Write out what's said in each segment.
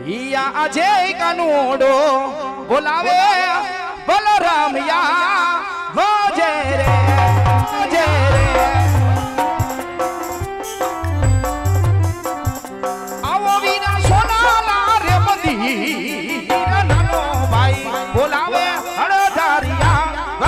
ઈયા આજે કાનુડો બોલાવે બલરામ યા વજે રે આવો વિના સોનાલા રે મદી નાનો ભાઈ બોલાવે હળધારિયા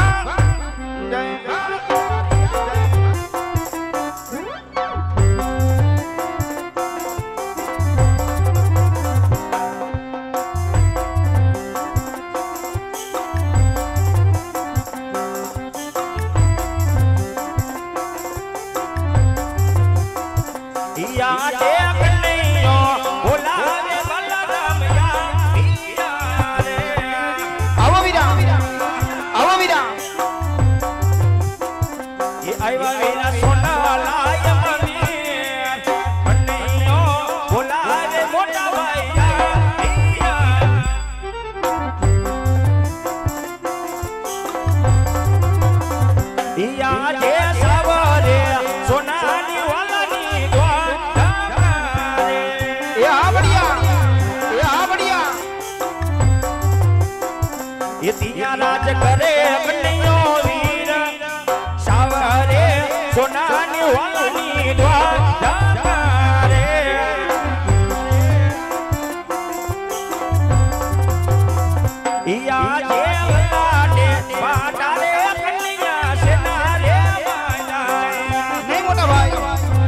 રાજ કરે બન્યો વીર સાવરે સોનાની વાલની દ્વાર રે ઈયા જે વતાડે પાટારે કન્યા સેના રે માયા નહીં મોટા ભાઈ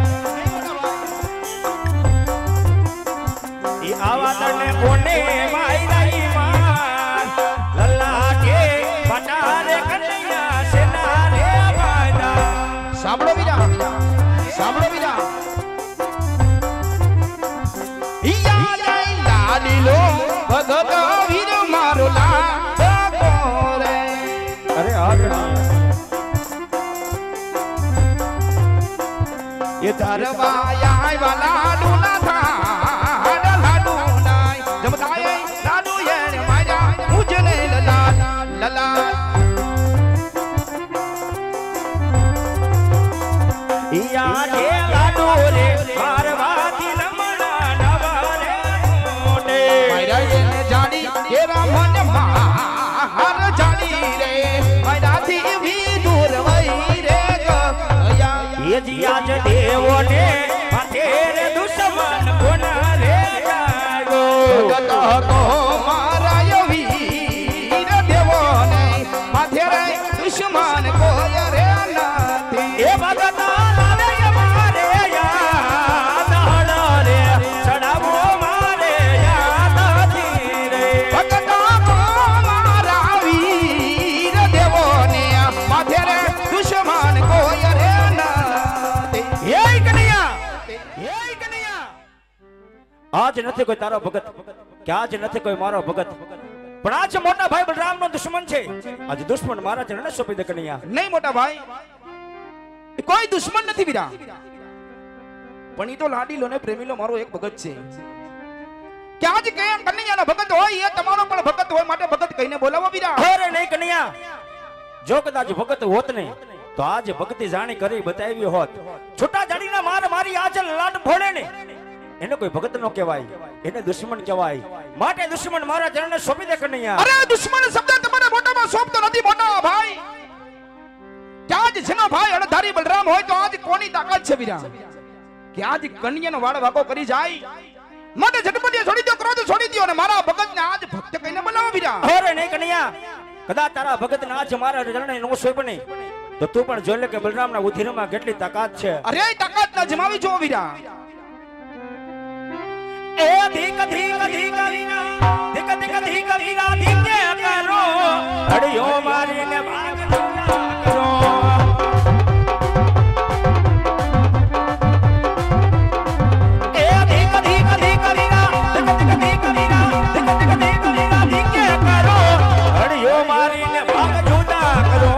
ઈ આવા તને કોને માયરાઈ માં લલ્લા કે પાટારે કન્યા સેના રે માયા સાંભળો બીજા ઈયા લઈ લાડીલો ભગત વીર મારો લાડો રે અરે આ એ ધરવાયા વાલાડુ ના થા લાડુ નાય જમતાય લાડુ યે માયા મુજને લલા ઈયા જે લાડુ રે પાર્વતી રમણા નવરે મોને માયા ને જાડી કે રામન માર જાડી રે માયાથી ભી દૂર વઈ રે ગયા એ જીયા જ દેવોને માથે રે દુશ્મન કોના રે જાગો જગત કો મારાય વીર દેવો ને માથે રે દુશ્મન કોઈ રે નથી એ ભગત લાવે મારે યાદ હળ રે ચડાવો મારે યાદ નથી રે ભગત કો મારા વીર દેવો ને માથે રે દુશ્મન કોઈ રે નથી હે કનૈયા આજ નથી કોઈ તારો ભગત કે આજ નથી કોઈ મારો ભગત પણ આજ મોટા ભાઈ બલરામ નો દુશ્મન છે આજ દુશ્મન મારા ચરણે સોંપી દે કનૈયા નહીં મોટા ભાઈ કોઈ દુશ્મન નથી વીરા પણ ઈ તો લાડીલો ને પ્રેમીલો મારો એક ભગત છે કે આજ કે કનૈયાનો ભગત હોય એ તમારો પણ ભગત હોય માટે ભગત કહીને બોલાવો વીરા અરે નહીં કનૈયા જો કદાચ ભગત હોત ને તો આજ ભક્તિ જાણી કરી બતાવી હોત છોટા જાડીના માર મારી આજ લાડ ભોળે ને એને કોઈ ભગત નો કહેવાય એને દુશ્મન કહેવાય માટે દુશ્મન મારા ચરણે સોંપી દે કનૈયા અરે દુશ્મન શબ્દ તમારે મોટામાં સોંપતો નથી મોટા ભાઈ કે આજ જેનો ભાઈ અડધારી બલરામ હોય તો આજ કોની તાકાત છે વીરા કે આજ કન્યાનો વાળ વાકો કરી જાય માટે ઝટપટીએ છોડી દો ક્રોધ છોડી દો અને મારા ભગતને આજ ભક્ત કહીને બોલાવો વીરા અરે નહીં કનૈયા કદાચ તારા ભગત ને આજ મારા ચરણે નો સોંપે નહીં તો તું પણ જોઈ લે કે બલરામના ઉધીરમાં કેટલી તાકાત છે અરે તાકાત ના જમાવી જો વીરા એ ધીક ધીક ધીક વીરા ધીક ધીક ધીક વીરા ધીકે કરો અડિયો મારીને ભાગ કરો એ ધીક ધીક ધીક વીરા ધીક ધીક ધીક વીરા ધીક ધીક ધીક વીરા ધીકે કરો અડિયો મારીને ભાગ જુદા કરો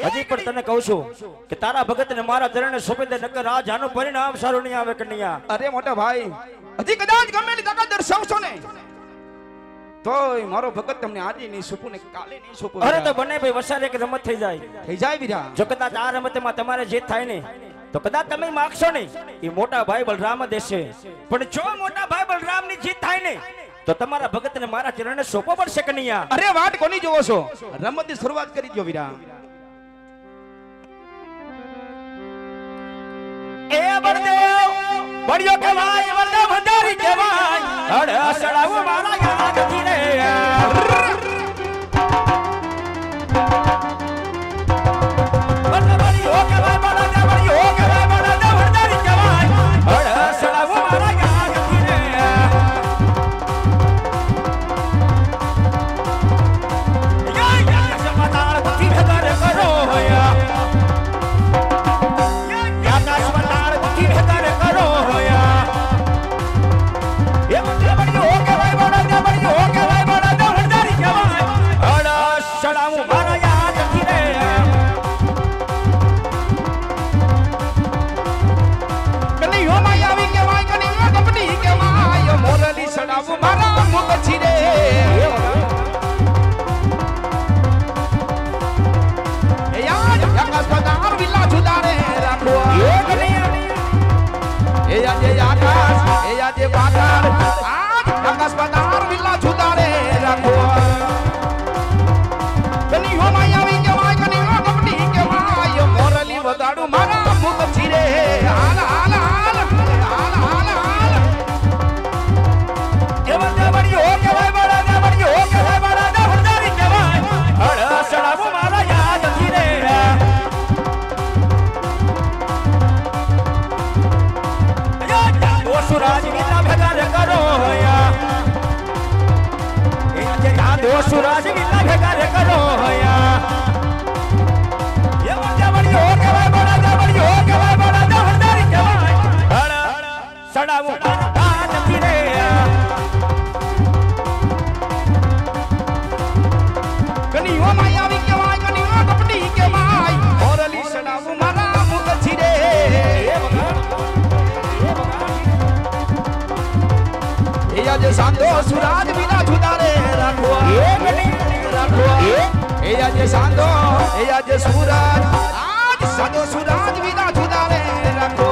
હજી પણ તને કહું છું કે તારા ભગતને મારા ચરણે સોંપી દે, નકર આ જાનું પરિણામ સારું નહીં આવે કન્યા. અરે મોટા ભાઈ, હજી કદાચ ગમે એટલી તાકાત દર્શાવશો ને તોય મારો ભગત તમને આજે નહીં સોંપું ને કાલે નહીં સોંપું. અરે તો બને ભાઈ વસારે એક રમત થઈ જાય. થઈ જાય વીરા. જો કદાચ આ રમતમાં તમારે જીત થાય ને તો કદાચ તમે માગશો ને એ મોટા ભાઈ બલરામ દેશે, પણ જો મોટા ભાઈ બલરામની જીત થાય ને તો તમારા ભગતને મારા ચરણે સોંપવો પડશે કન્યા. અરે વાટ કોની જોવો છો? રમતની શરૂઆત કરી દો વીરા. એ બળદેવ બળ્યો કહેવાય, બળદેવ ભંડારી કહેવાય, હડ સડાવ મારા યાદથી રે. બળ્યો કહેવાય, બળદેવ બળ્યો કહેવાય, બળદેવ ભંડારી કહેવાય, હડ સડાવ મારા યાદથી રે. યા સમાતાળ બુદ્ધિ ભેગા રે કરો હોયા, સુરાજ વિલા ભેગા રે કરો હોયા, એ બળદેવ બળ્યો કહેવાય, બળદેવ બળ્યો કહેવાય, બળદેવ ભંડારી કહેવાય, હડ સડાવું મારા નથી રે. કનીઓ માયાવી કહેવાય, કનીઓ કપટી કહેવાય, મોરલી સડાવું મારા મુખથી રે. એ આજે સાંધો સુરાજ વિના જુદા રે રાખો, એ આજે સાંધો, એ આજે સુરાજ, આજ સાંધો સુરાજ વિના જુદા રે રાખો.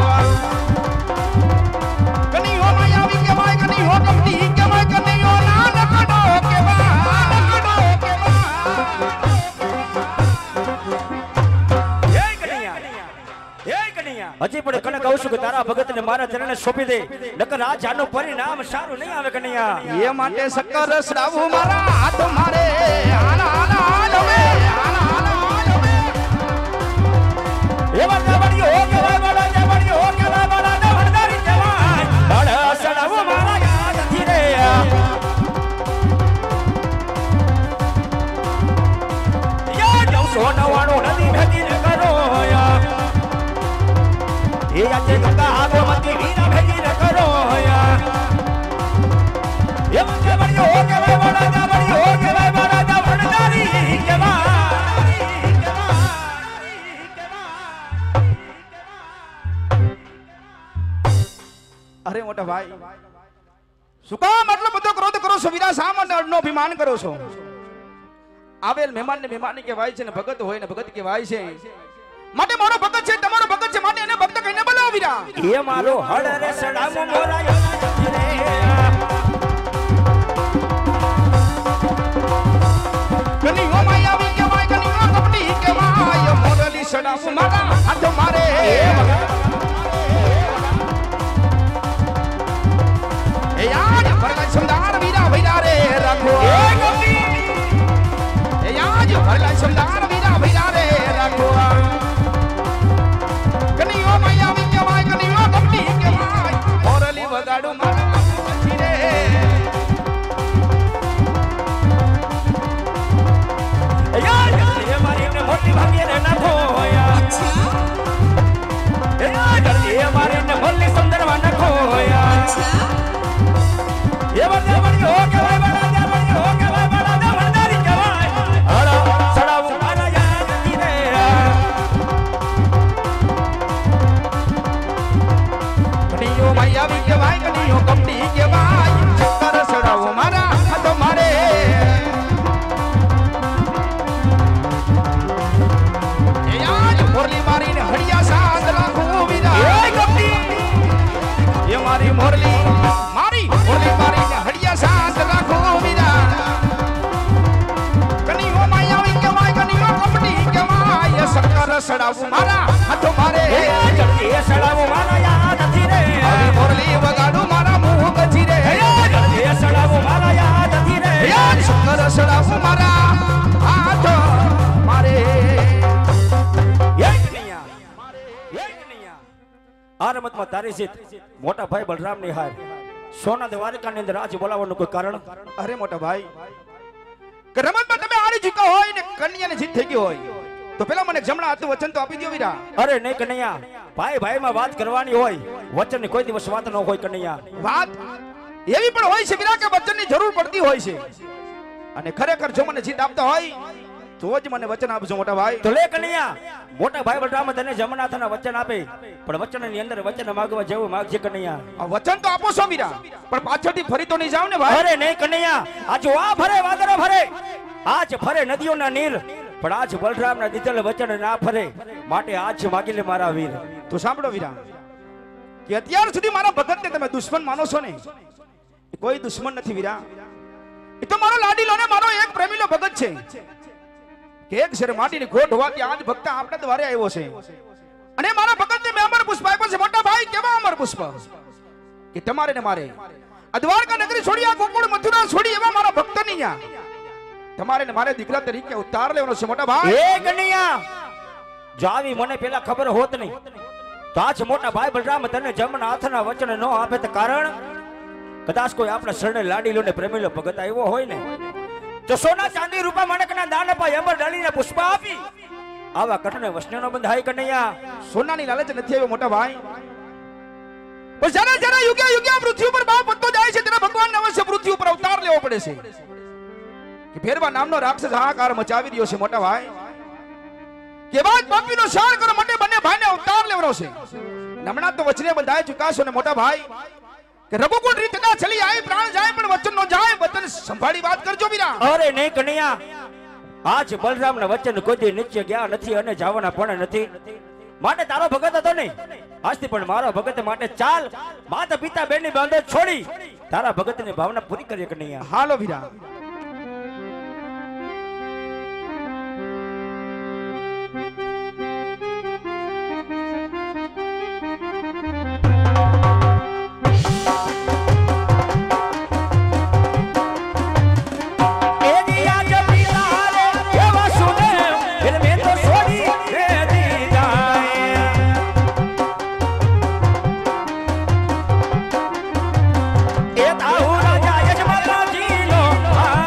કનીઓ માયાવી કહેવાય, કનીઓ કપટી કહેવાય, કનીઓ ના નકડો કહેવાય, નકડો કહેવાય. હજી પણ કને કહું છું કે તારા ભગતને મારા ચરણે સોંપી દે, નકર આ જાનું પરિણામ સારું નહીં આવે કન્યા. એ માટે શક્કર સડાવું મારા હાથ મારે, આલા આલા આલવે, આલા આલા આલવે. એ બળદેવ બળ્યો કહેવાય, બળદેવ બળ્યો કહેવાય, બળદેવ ભંડારી કહેવાય, હડ સડાવ મારા યાદથી રે. યા 999 નદી ભેગી ને કરો હોયા, એ આજે ગંગા આગમતી વીરા ભેગી ને કરો હોયા, એ બળદેવ બળ્યો કહેવાય, બળદેવ બળ્યો કહેવાય, બળદેવ ભંડારી કહેવાય. અરે મોટા ભાઈ, શું કામ આટલો બધો ક્રોધ કરો છો વીરા? શા માટે અડનો અભિમાન કરો છો? આવેલ મહેમાન ને મહેમાન કહેવાય છે ને ભગત હોય ને ભગત કહેવાય છે. માટે મારો ભગત છે, તમારો ભગત છે, માટે એને ભક્ત કહીને બોલાવો વીરા. એ મારો હડ રે સડામો મોરાયો રે. કનીઓ માયાવી કહેવાય, કનીઓ કપટી કહેવાય, મોરલી સડાવું મારા હાથ મારે. એ યાદ ભરલા સમદાર વીરા ભૈરા રે રાખો, એ યાદ ભરલા સમદાર વીરા ભૈરા રે રાખો. કનીઓ માયાવી કહેવાય, કનીઓ કપટી કહેવાય, મોરલી વગાડું મારા પછી રે. યાર એ મારી એમને મોટી ભાગીએ ને નાખો હોયા, એ યાર એ મારી એમને મોટી સુંદરમાં નાખો હોયા, એ બળદેવ બળ્યો કહેવાય, બળદેવ બળ્યો કહેવાય, બળદેવ ભંડારી કહેવાય, હડ સડાવું મારા સડાવું મારા હાથો મારે જલ્દી સડાવું મારા યાદ નથી રે હવે મોરલી વગાડું મારા મુંહ ગજી રે જલ્દી સડાવું મારા યાદ નથી રે શંકર સડાવું મારા હાથો મારે આ રમતમાં તારી જીત મોટા ભાઈ બલરામ ની હાર સોના દ્વારકા ની અંદર આજ બોલાવવાનું કોઈ કારણ? અરે મોટા ભાઈ કે રમતમાં તમે હારી ચૂક્યા હોય ને કન્યાને જીત થઈ ગઈ હોય તો પેલા મને જમણા હાથનું વચન તો આપી દો વીરા. અરે નહીં કનૈયા, ભાઈ ભાઈ માં વાત કરવાની હોય, વચન ની કોઈ દિવસ વાત ન હોય કનૈયા. વાત એવી પણ હોય છે વીરા કે વચનની જરૂર પડતી હોય છે અને ખરેખર જો મને જીત આપતા હોય તો જ મને વચન આપજો મોટા ભાઈ. તો લે કનૈયા, મોટા ભાઈ બલરામ તને જમનાથના વચન આપે, પણ વચન ની અંદર વચન માંગવા જેવું માંગજે કનૈયા. આ વચન તો આપો છો વીરા, પણ પાછળથી ફરી તો નહીં જાવ ને ભાઈ. અરે નહીં કનૈયા, આજ આ ફરે વાદળો ફરે, આજ ફરે નદીઓના નીર, પણ આજ બલરામના દીધેલ વચન ના ફરે, માટે આજ માગી લે મારા વીર. તો સાંભળો વીરા કે અત્યાર સુધી મારા ભગતને તમે દુશ્મન માનો છો ને, એ કોઈ દુશ્મન નથી વીરા. એ તો મારો લાડીલો ને મારો એક પ્રેમીલો ભગત છે કે એક શેર માટીની ખોટ હોવાથી આજ ભક્ત આપણા દ્વારે આવ્યો છે અને મારા ભગતને મેં અમર પુષ્પ આપ્યો છે. મોટા ભાઈ કેવા અમર પુષ્પ કે તમારે ને મારે આ દ્વારકા નગરી છોડી, આ ગોકુળ મથુરા છોડી એવા મારા ભક્તની ન્યા તમારે ને મારે દીકરા તરીકે ઉતાર લેવાનો છે મોટા ભાઈ. એ કનૈયા, જો આવી મને પેલા ખબર હોત નહીં તો આજ મોટા ભાઈ બલરામ તને જમના હાથના વચન ન આપે તો કારણ કદાચ કોઈ આપણા શરણે લાડીલો ને પ્રેમીલો ભગત આવ્યો હોય ને તો સોના ચાંદી રૂપા માણકના દાન અપાય, અમર ડાળીને પુષ્પ આપી આવા કટને વસનેનો બંધાય કનૈયા. સોનાની લાલચ નથી આવ્યો મોટા ભાઈ, પણ જ્યારે જ્યારે યુગે યુગે પૃથ્વી ઉપર બાપ વધતો જાય છે ત્યારે ભગવાન અવશ્ય પૃથ્વી ઉપર અવતાર લેવો પડે છે કે ફેરવા નામનો રાક્ષસ હાહાકાર મચાવી રહ્યો છે મોટા ભાઈ. કે બાદ પાપીનો શાર કરવા માટે બંને ભાઈને અવતાર લેવાનો છે. હમણાં તો વચને બંધાઈ ચુકાશો ને મોટા ભાઈ કે રઘુકુળ રીત ના ચલી આય, પ્રાણ જાય પણ વચન નો જાય. વચન સંભાળી વાત કરજો વીરા. અરે નહીં કનૈયા, આજ બલરામના વચન કોઈ દી નીચે ગયા નથી અને જવાના પણ નથી, માટે તારો ભગત હતો નહીં આજથી પણ મારો ભગત માટે ચાલ, માતા પિતા બેની બાંધો છોડી તારા ભગતની ભાવના પૂરી કરીએ કનૈયા. હાલો વીરા. એ તાહુ રાજા યજમાનજી નો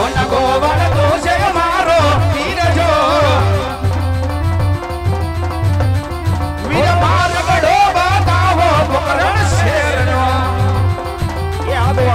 સોના ગોવળ તો છે મારો વીર જો વીર માર ગડો બતાવો પોકરણ શેરનો એ આવો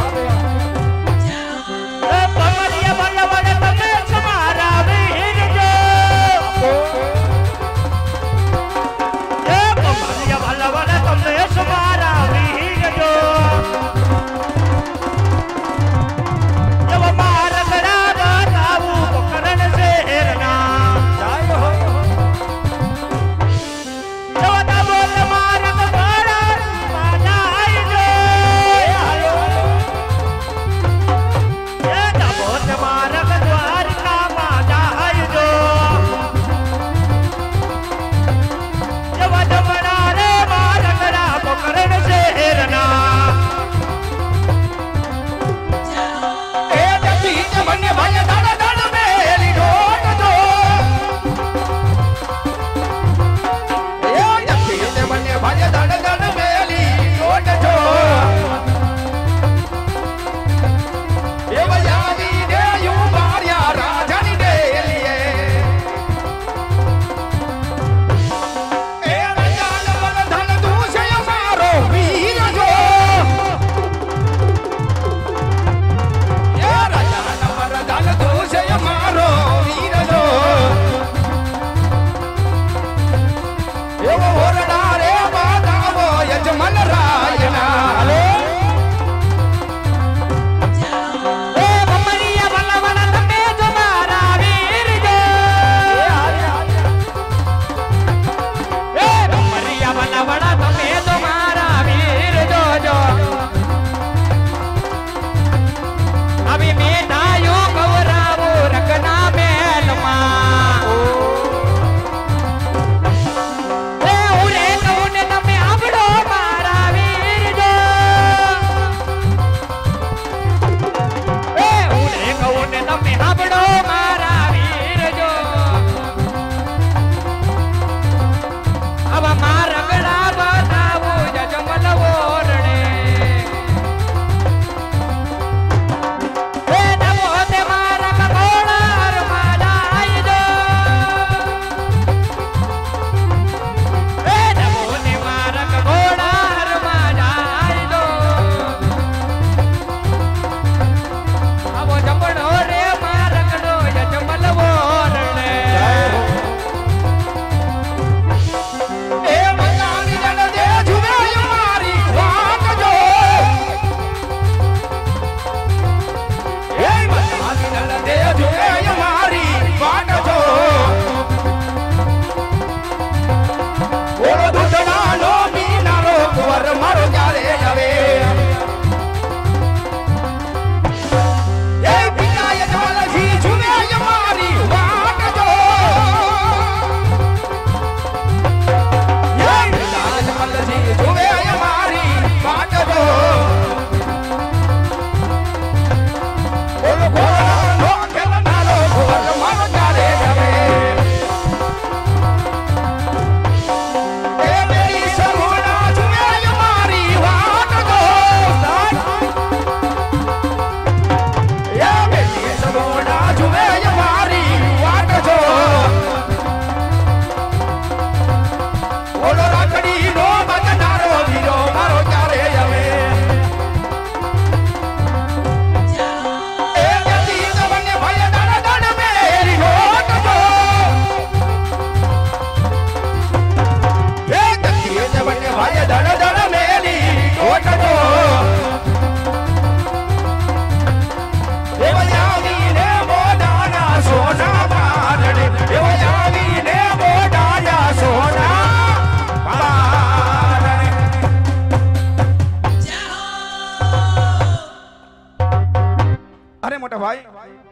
મોટા ભાઈ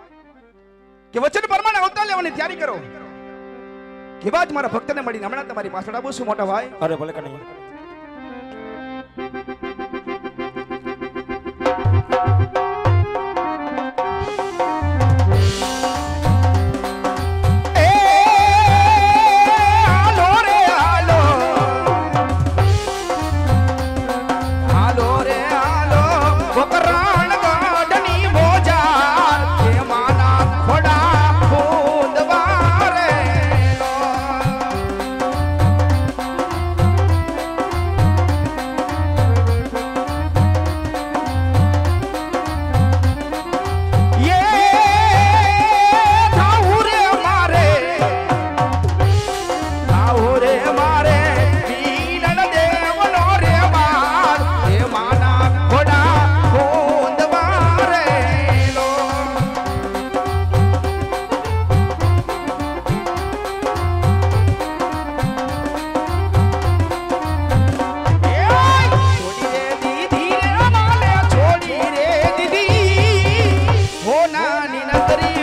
કે વચન પ્રમાણે અવતાર લેવાની તૈયારી કરો. કેવા જ મારા ભક્તને મળીને હમણાં તમારી પાછળ આવું છું મોટા ભાઈ. અરે ભલે કનૈયા. હાલો રે હાલો બકરાણ ગાડની મોજા કે માન નાની નગરી